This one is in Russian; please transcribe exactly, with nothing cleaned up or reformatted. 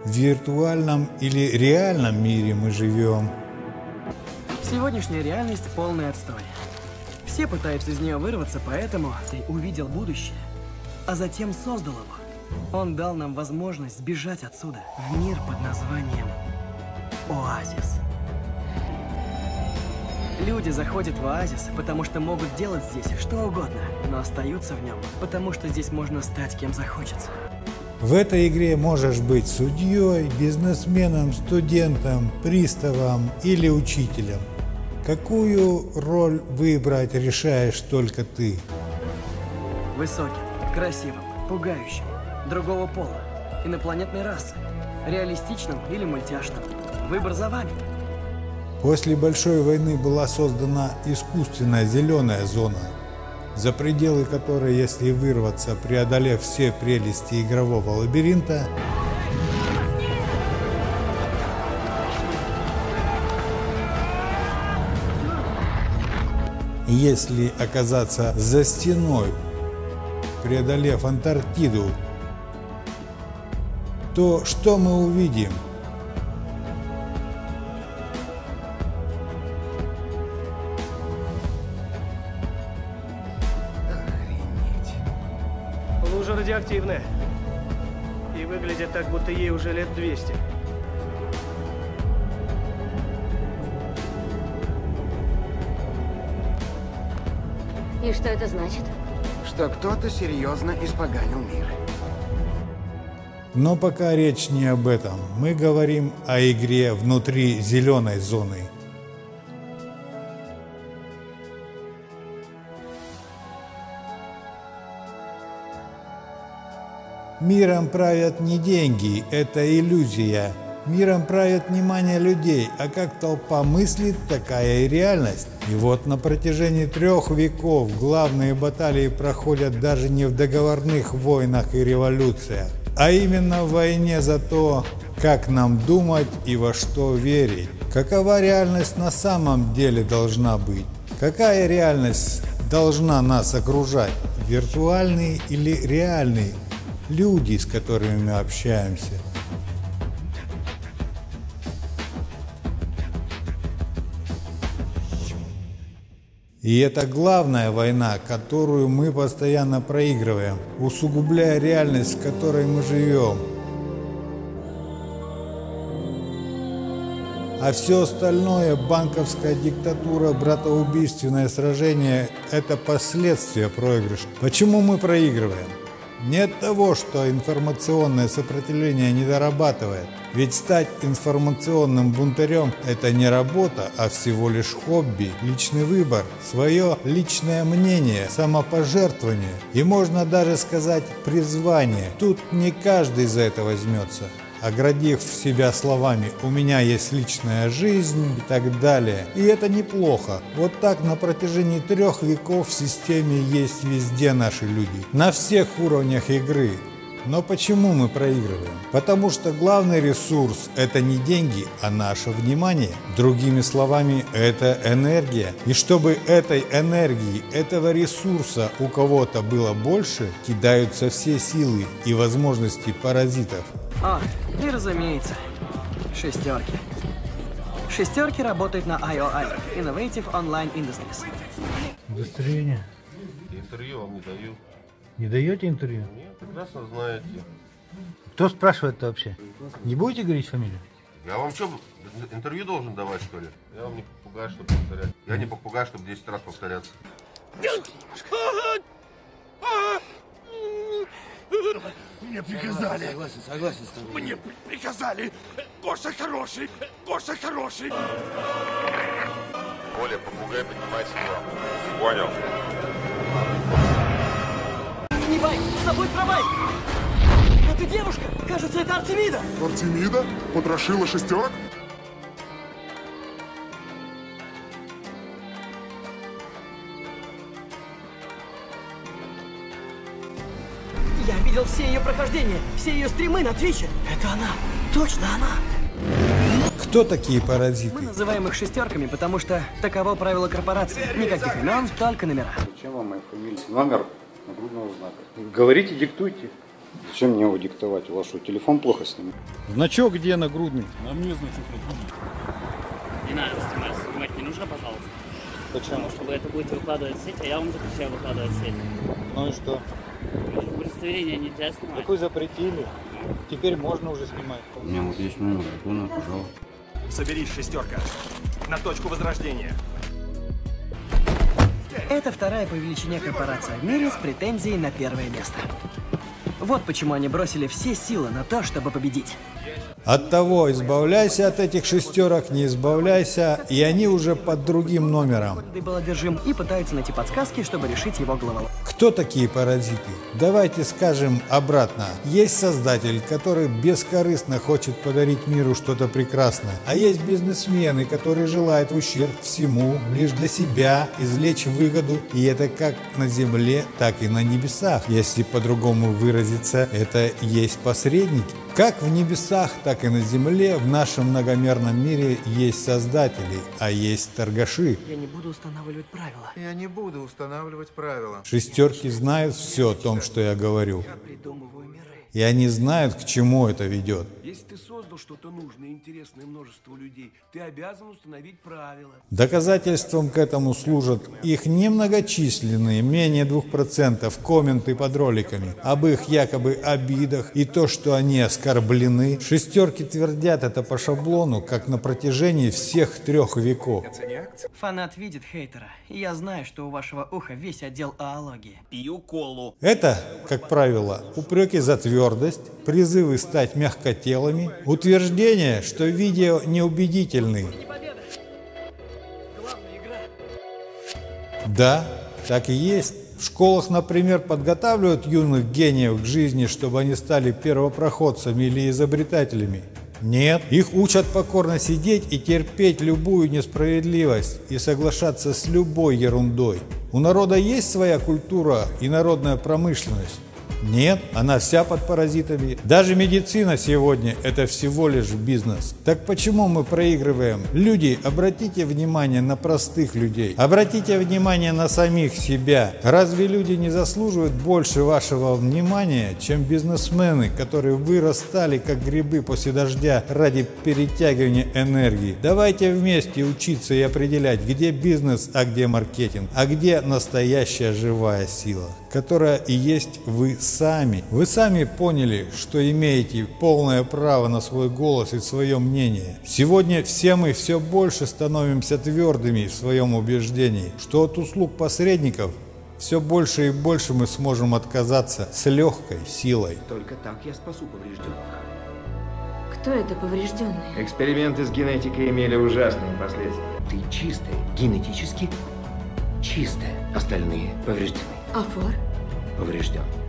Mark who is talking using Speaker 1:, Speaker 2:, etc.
Speaker 1: В виртуальном или реальном мире мы живем?
Speaker 2: Сегодняшняя реальность – полный отстой. Все пытаются из нее вырваться, поэтому ты увидел будущее, а затем создал его. Он дал нам возможность сбежать отсюда, в мир под названием Оазис. Люди заходят в Оазис, потому что могут делать здесь что угодно, но остаются в нем, потому что здесь можно стать кем захочется.
Speaker 1: В этой игре можешь быть судьей, бизнесменом, студентом, приставом или учителем. Какую роль выбрать решаешь только ты.
Speaker 2: Высоким, красивым, пугающим, другого пола, инопланетной расы, реалистичным или мультяшным. Выбор за вами.
Speaker 1: После Большой войны была создана искусственная зеленая зона, за пределы которой, если вырваться, преодолев все прелести игрового лабиринта, если оказаться за стеной, преодолев Антарктиду, то что мы увидим?
Speaker 3: Лужа радиоактивная. И выглядит так, будто ей уже лет двести.
Speaker 4: И что это значит?
Speaker 5: Что кто-то серьезно испоганил мир.
Speaker 1: Но пока речь не об этом. Мы говорим о игре внутри зеленой зоны. Миром правят не деньги, это иллюзия. Миром правит внимание людей, а как толпа мыслит, такая и реальность. И вот на протяжении трех веков главные баталии проходят даже не в договорных войнах и революциях, а именно в войне за то, как нам думать и во что верить. Какова реальность на самом деле должна быть? Какая реальность должна нас окружать? Виртуальный или реальный? Люди, с которыми мы общаемся. И это главная война, которую мы постоянно проигрываем, усугубляя реальность, в которой мы живем. А все остальное, банковская диктатура, братоубийственное сражение – это последствия проигрыша. Почему мы проигрываем? Не от того, что информационное сопротивление не дорабатывает. Ведь стать информационным бунтарем – это не работа, а всего лишь хобби, личный выбор, свое личное мнение, самопожертвование и, можно даже сказать, призвание. Тут не каждый за это возьмется, оградив себя словами «у меня есть личная жизнь» и так далее. И это неплохо. Вот так на протяжении трех веков в системе есть везде наши люди, на всех уровнях игры. Но почему мы проигрываем? Потому что главный ресурс – это не деньги, а наше внимание. Другими словами, это энергия. И чтобы этой энергии, этого ресурса у кого-то было больше, кидаются все силы и возможности паразитов.
Speaker 2: А, и разумеется, шестерки. Шестерки работают на ай о ай – Innovative Online Industries.
Speaker 1: Удостоверение.
Speaker 6: Интервью вам не даю.
Speaker 1: Не даете интервью?
Speaker 6: Нет, прекрасно знаете.
Speaker 1: Кто спрашивает-то вообще? Не будете говорить фамилию?
Speaker 6: Я вам что, интервью должен давать, что ли? Я вам не попугай, чтобы повторять. Я не попугай, чтобы десять раз повторяться.
Speaker 7: Мне приказали.
Speaker 5: Согласен, согласен с тобой.
Speaker 7: Мне приказали. Гоша хороший. Гоша хороший.
Speaker 6: Оля, попугай, поднимайся к вам. Понял.
Speaker 2: Не бай, с собой трамвай! Это девушка! Кажется, это Артемида!
Speaker 7: Артемида? Потрошила шестерок?
Speaker 2: Я видел все ее прохождения, все ее стримы на Твиче. Это она! Точно она!
Speaker 1: Кто такие паразиты?
Speaker 2: Мы называем их шестерками, потому что таково правило корпорации. Никаких имен, только номера.
Speaker 8: Зачем вам моя фамилия? Номер нагрудного знака. Говорите, диктуйте. Зачем мне его диктовать? У вас что, телефон плохо снимает?
Speaker 1: Значок где нагрудный?
Speaker 9: На мне значок нагрудный. Не надо снимать, снимать не нужно, пожалуйста.
Speaker 8: Почему?
Speaker 9: Потому что вы это будете выкладывать в сеть, а я вам запрещаю выкладывать в сеть.
Speaker 8: Ну и что?
Speaker 9: Удостоверение нельзя снимать.
Speaker 8: Так вы запретили. Теперь можно уже снимать.
Speaker 5: У меня вот есть номер телефона, пожалуйста.
Speaker 7: Соберись, шестерка. На точку возрождения.
Speaker 2: Это вторая по величине корпорация в мире с претензией на первое место. Вот почему они бросили все силы на то, чтобы победить.
Speaker 1: Оттого избавляйся от этих шестерок, не избавляйся, и они уже под другим номером.
Speaker 2: Ты был одержим и пытаются найти подсказки, чтобы решить его головоломку.
Speaker 1: Кто такие паразиты? Давайте скажем обратно. Есть создатель, который бескорыстно хочет подарить миру что-то прекрасное. А есть бизнесмены, которые желают в ущерб всему, лишь для себя, извлечь выгоду. И это как на земле, так и на небесах. Если по-другому выразиться, это есть посредники. Как в небесах, так и на земле в нашем многомерном мире есть создатели, а есть торгаши.
Speaker 2: Я не буду устанавливать правила.
Speaker 5: Я не буду устанавливать правила.
Speaker 1: Шестерки знают все о том, что я говорю.
Speaker 2: Я придумываю миры.
Speaker 1: И они знают, к чему это ведет.
Speaker 7: Если ты создал что-то нужное и интересное множеству людей, ты обязан установить правила.
Speaker 1: Доказательством к этому служат их немногочисленные, менее двух процентов, комменты под роликами об их якобы обидах и то, что они оскорблены. Шестерки твердят это по шаблону, как на протяжении всех трех веков.
Speaker 2: Фанат видит хейтера, и я знаю, что у вашего уха весь отдел аологии.
Speaker 7: Пью колу.
Speaker 1: Это, как правило, упреки за твердость, призывы стать мягкотелыми, утверждение, что видео неубедительны. Да, так и есть. В школах, например, подготавливают юных гениев к жизни, чтобы они стали первопроходцами или изобретателями. Нет, их учат покорно сидеть и терпеть любую несправедливость и соглашаться с любой ерундой. У народа есть своя культура и народная промышленность. Нет, она вся под паразитами. Даже медицина сегодня – это всего лишь бизнес. Так почему мы проигрываем? Люди, обратите внимание на простых людей. Обратите внимание на самих себя. Разве люди не заслуживают больше вашего внимания, чем бизнесмены, которые вырастали как грибы после дождя ради перетягивания энергии? Давайте вместе учиться и определять, где бизнес, а где маркетинг, а где настоящая живая сила, которая и есть вы сами. Вы сами поняли, что имеете полное право на свой голос и свое мнение. Сегодня все мы все больше становимся твердыми в своем убеждении, что от услуг посредников все больше и больше мы сможем отказаться с легкой силой.
Speaker 5: Только так я спасу поврежденных.
Speaker 4: Кто это поврежденный?
Speaker 10: Эксперименты с генетикой имели ужасные последствия.
Speaker 5: Ты чистая, генетически чистая. Остальные повреждены.
Speaker 4: А Фор?
Speaker 5: Поврежден.